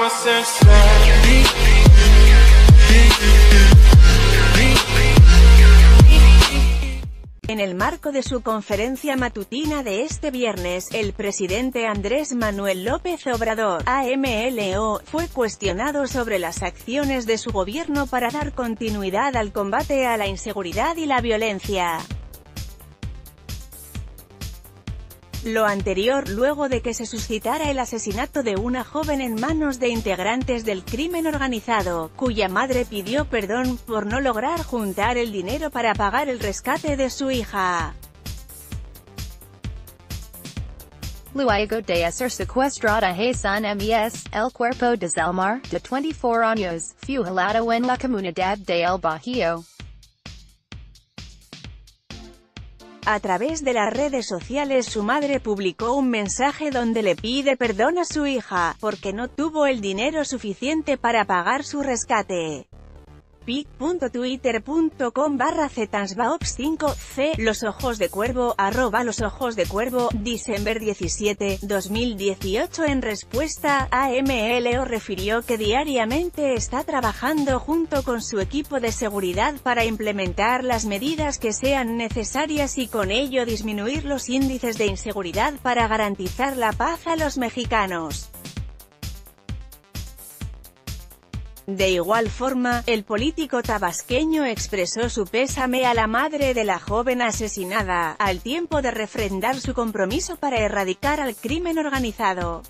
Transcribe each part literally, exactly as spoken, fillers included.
En el marco de su conferencia matutina de este viernes, el presidente Andrés Manuel López Obrador, A M L O, fue cuestionado sobre las acciones de su gobierno para dar continuidad al combate a la inseguridad y la violencia. Lo anterior luego de que se suscitara el asesinato de una joven en manos de integrantes del crimen organizado, cuya madre pidió perdón por no lograr juntar el dinero para pagar el rescate de su hija. Luego de ser secuestrada Hassan Mes, el cuerpo de Zelmar, de veinticuatro años, fue hallado en la comunidad de El Bajío. A través de las redes sociales su madre publicó un mensaje donde le pide perdón a su hija, porque no tuvo el dinero suficiente para pagar su rescate. pic punto twitter punto com barra zetansbaops cinco c Los Ojos de Cuervo, arroba Los Ojos de Cuervo, diciembre diecisiete, dos mil dieciocho. En respuesta, A M L O refirió que diariamente está trabajando junto con su equipo de seguridad para implementar las medidas que sean necesarias y con ello disminuir los índices de inseguridad para garantizar la paz a los mexicanos. De igual forma, el político tabasqueño expresó su pésame a la madre de la joven asesinada, al tiempo de refrendar su compromiso para erradicar al crimen organizado.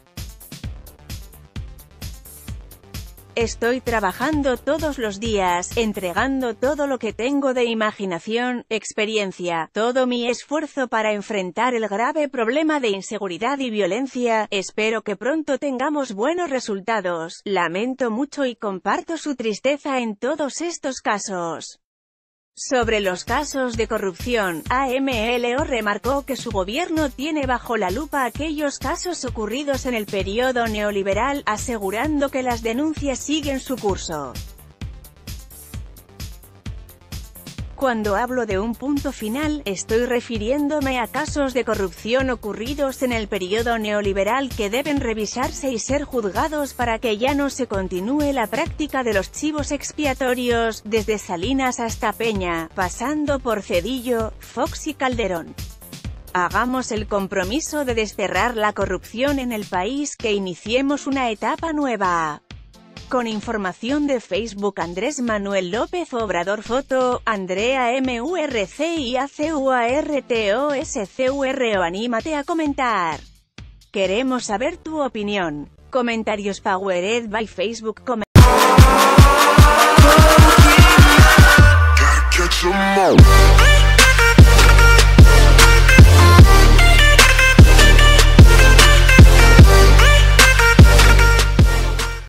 Estoy trabajando todos los días, entregando todo lo que tengo de imaginación, experiencia, todo mi esfuerzo para enfrentar el grave problema de inseguridad y violencia. Espero que pronto tengamos buenos resultados. Lamento mucho y comparto su tristeza en todos estos casos. Sobre los casos de corrupción, A M L O remarcó que su gobierno tiene bajo la lupa aquellos casos ocurridos en el periodo neoliberal, asegurando que las denuncias siguen su curso. Cuando hablo de un punto final, estoy refiriéndome a casos de corrupción ocurridos en el periodo neoliberal que deben revisarse y ser juzgados para que ya no se continúe la práctica de los chivos expiatorios, desde Salinas hasta Peña, pasando por Cedillo, Fox y Calderón. Hagamos el compromiso de desterrar la corrupción en el país, que iniciemos una etapa nueva. Con información de Facebook. Andrés Manuel López Obrador. Foto, Andrea M U R C I A C U A R T O S C U R O. Anímate a comentar. Queremos saber tu opinión. Comentarios powered by Facebook.